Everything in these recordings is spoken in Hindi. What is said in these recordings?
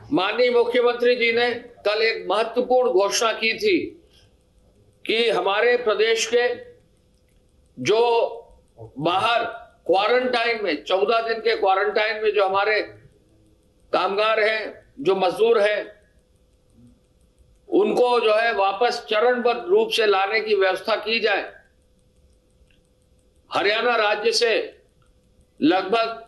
माननीय मुख्यमंत्री जी ने कल एक महत्वपूर्ण घोषणा की थी कि हमारे प्रदेश के जो बाहर क्वारंटाइन में 14 दिन के क्वारंटाइन में जो हमारे कामगार हैं, जो मजदूर हैं, उनको जो है वापस चरणबद्ध रूप से लाने की व्यवस्था की जाए। हरियाणा राज्य से लगभग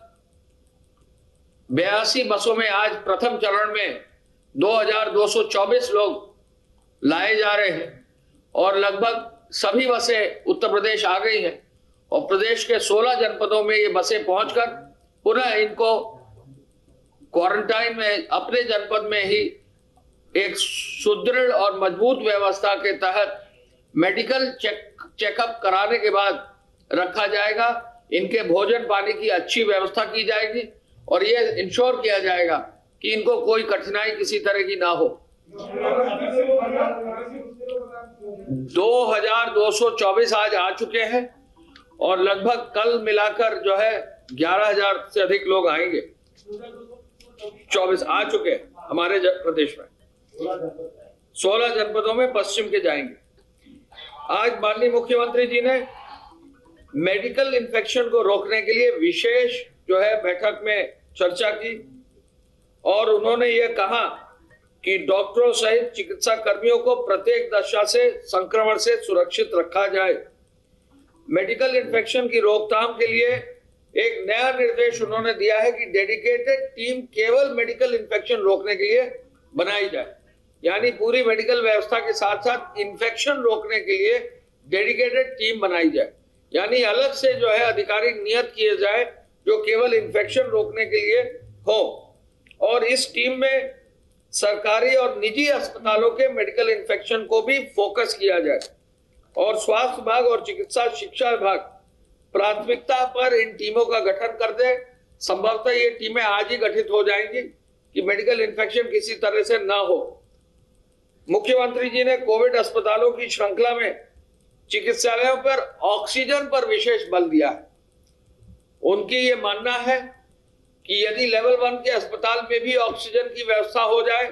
82 बसों में आज प्रथम चरण में 2224 लोग लाए जा रहे हैं और लगभग सभी बसें उत्तर प्रदेश आ गई हैं और प्रदेश के 16 जनपदों में ये बसें पहुंचकर पुनः इनको क्वारंटाइन में अपने जनपद में ही एक सुदृढ़ और मजबूत व्यवस्था के तहत मेडिकल चेकअप कराने के बाद रखा जाएगा। इनके भोजन पानी की अच्छी व्यवस्था की जाएगी और ये इंश्योर किया जाएगा कि इनको कोई कठिनाई किसी तरह की ना हो। 2224 आज आ चुके हैं और लगभग कल मिलाकर जो है 11,000 से अधिक लोग आएंगे। 24 आ चुके हैं हमारे प्रदेश में, 16 जनपदों में पश्चिम के जाएंगे। आज माननीय मुख्यमंत्री जी ने मेडिकल इन्फेक्शन को रोकने के लिए विशेष जो है बैठक में चर्चा की और उन्होंने ये कहा कि डॉक्टरों सहित चिकित्सा कर्मियों को प्रत्येक दशा से संक्रमण से सुरक्षित रखा जाए। मेडिकल इन्फेक्शन की रोकथाम के लिए एक नया निर्देश उन्होंने दिया है कि डेडिकेटेड टीम केवल मेडिकल इन्फेक्शन रोकने के लिए बनाई जाए, यानी पूरी मेडिकल व्यवस्था के साथ साथ इन्फेक्शन रोकने के लिए डेडिकेटेड टीम बनाई जाए, यानी अलग से जो है अधिकारी नियत किए जाए जो केवल इन्फेक्शन रोकने के लिए हो। और इस टीम में सरकारी और निजी अस्पतालों के मेडिकल इन्फेक्शन को भी फोकस किया जाए और स्वास्थ्य विभाग और चिकित्सा शिक्षा विभाग प्राथमिकता पर इन टीमों का गठन कर दे। संभवतः ये टीमें आज ही गठित हो जाएंगी कि मेडिकल इन्फेक्शन किसी तरह से ना हो। मुख्यमंत्री जी ने कोविड अस्पतालों की श्रृंखला में चिकित्सालयों पर ऑक्सीजन पर विशेष बल दिया है। उनकी ये मानना है कि यदि लेवल 1 के अस्पताल में भी ऑक्सीजन की व्यवस्था हो जाए,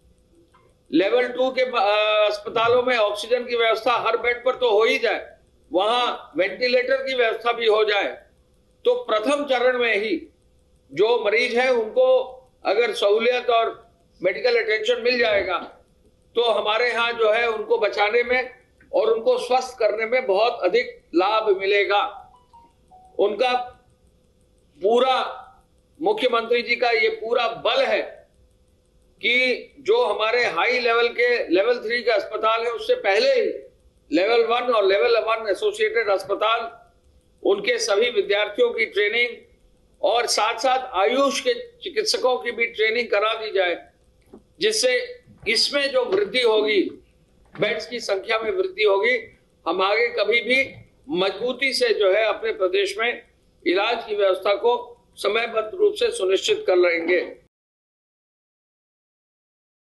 लेवल 2 के अस्पतालों में ऑक्सीजन की व्यवस्था हर बेड पर तो हो ही जाए, वहां वेंटिलेटर की व्यवस्था भी हो जाए, तो प्रथम चरण में ही जो मरीज हैं उनको अगर सहूलियत और मेडिकल अटेंशन मिल जाएगा तो हमारे यहाँ जो है उनको बचाने में और उनको स्वस्थ करने में बहुत अधिक लाभ मिलेगा। उनका पूरा मुख्यमंत्री जी का ये पूरा बल है कि जो हमारे हाई लेवल के लेवल 3 के अस्पताल है उससे पहले ही लेवल 1 और लेवल 1 एसोसिएटेड अस्पताल, उनके सभी विद्यार्थियों की ट्रेनिंग और साथ साथ आयुष के चिकित्सकों की भी ट्रेनिंग करा दी जाए, जिससे इसमें जो वृद्धि होगी, बेड्स की संख्या में वृद्धि होगी, हम आगे कभी भी मजबूती से जो है अपने प्रदेश में इलाज की व्यवस्था को समयबद्ध रूप से सुनिश्चित कर लेंगे।